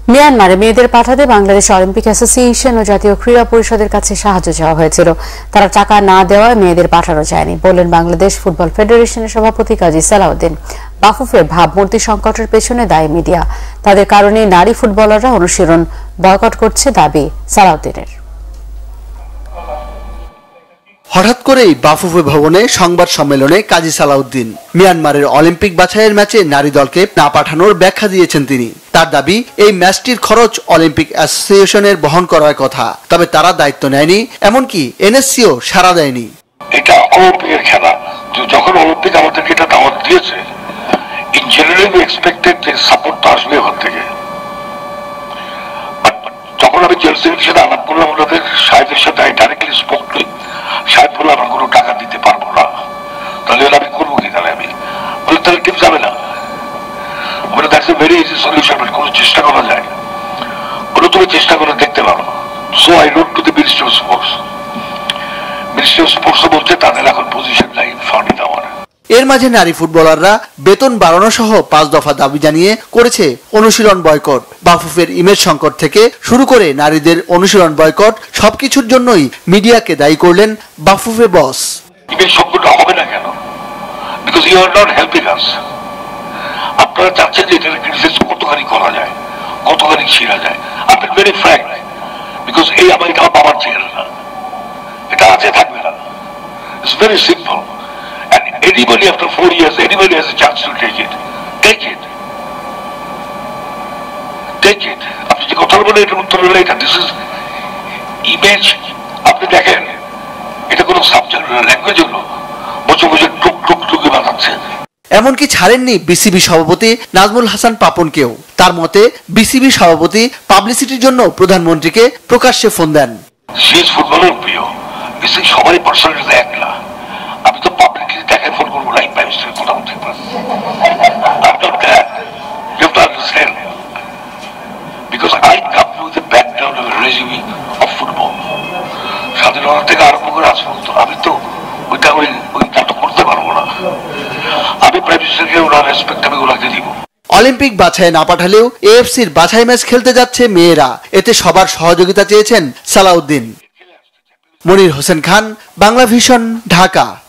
মিয়ানমারে মেয়েদের পাঠাতে বাংলাদেশ অলিম্পিক অ্যাসোসিয়েশন ও জাতীয় ক্রীড়া পরিষদের কাছে সাহায্য চাওয়া হয়েছিল। তারা টাকা না দেওয়ায় মেয়েদের পাঠানো যায়নি বললেন বাংলাদেশ ফুটবল ফেডারেশনের সভাপতি কাজী সালাউদ্দিন। বাফুফের ভাবমূর্তি সংকটের পেছনে দায়ী মিডিয়া, তাদের কারণে নারী ফুটবলাররা অনুশীলন বয়কট করছে দাবি সালাউদ্দিনের। হঠাৎ করেই বাফুফে ভবনে সংবাদ সম্মেলনে কাজী সালাউদ্দিন মিয়ানমারের অলিম্পিক বাছাইয়ের ম্যাচে নারী দলকে না পাঠানোর ব্যাখ্যা দিয়েছেন তিনি। তার দাবি, এই ম্যাচটির খরচ অলিম্পিক অ্যাসোসিয়েশনের বহন করার কথা, তবে তারা দায়িত্ব নেয়নি, এমনকি এনএসসিও সাড়া দেয়নি। এটা অলিম্পিকের খেলা, যখন অলিম্পিক আমাদেরকে এটা দাওয়াত দিয়েছে, ইন জেনারেলি উই এক্সপেক্টেড যে সাপোর্ট তো আসবে ওখান থেকে। যখন আমি চেলসির সাথে আলাপ করলাম, ওনাদের সাহেবের সাথে I directly spoke to him. সাহেব বলে আমরা কোনো টাকা দিতে পারবো না। তাহলে আমি করবো কি? তাহলে আমি বলে তাহলে কেউ যাবে না। বলে that's a very easy solution, কোনো চেষ্টা করা যায়। বলে তুমি চেষ্টা করে দেখতে পারো। So I wrote to the ministry of sports. Ministry of sports বলছে তাদের এখন পজিশন নাই ফান্ড দেওয়ার। এর মাঝে নারী ফুটবলাররা বেতন বাড়ানো সহ 5 দফা দাবি জানিয়ে করেছে অনুশীলন বয়কট। বাফুফের ইমেজ সংকট থেকে শুরু করে নারীদের অনুশীলন বয়কট, সবকিছুর জন্যই মিডিয়াকে দায়ী করলেন বাফুফে বস। ইমেজ সংকট হবে না কেন? Because you are not helping us. আপনারা চাচ্ছেন যে এটা ক্রিটিসাইজ কতখানি করা যায়, কতখানি ছিঁড়া যায়। আপনি ভেরি ফ্র্যাঙ্ক, বিকজ এই আমার এটা বাবার চেহারা না, এটা আছে থাকবে না। It's very simple. And anybody after 4 years, anybody has a chance to take it. Take it. Take it. আপনি যে কথা বলে এটার উত্তর হলো এটা, দিস ইজ ইমেজ। আপনি দেখেন এটা কোনো সাবজেক্ট ল্যাঙ্গুয়েজ হলো, বছর বছর টুক টুক টুকে বাঁধাচ্ছে। এমনকি ছাড়েননি বিসিবি সভাপতি নাজমুল হাসান পাপনকেও। তার মতে বিসিবি সভাপতি পাবলিসিটির জন্য প্রধানমন্ত্রীকে প্রকাশ্যে ফোন দেন। শেষ ফুটবলের প্রিয় বিসিবি সবাই পার্সোনালিটি এক না। আমি তো পাবলিকলি দেখে ফোন করবো না, প্রাইভেসির কথা বলতে পারি। I'm not that. You have to understand. Because I come with the background of a regime of football. স্বাধীনতা থেকে আরম্ভ করে আজ পর্যন্ত আমি তো ওইটা তো করতে পারবো না। আমি প্রাইভেসিকে ওনার রেসপেক্ট আমি ওনাকে দিব। অলিম্পিক বাছাই না পাঠালেও এএফসির বাছাই ম্যাচ খেলতে যাচ্ছে মেয়েরা, এতে সবার সহযোগিতা চেয়েছেন সালাউদ্দিন। মনির হোসেন খান, বাংলা ভিশন, ঢাকা।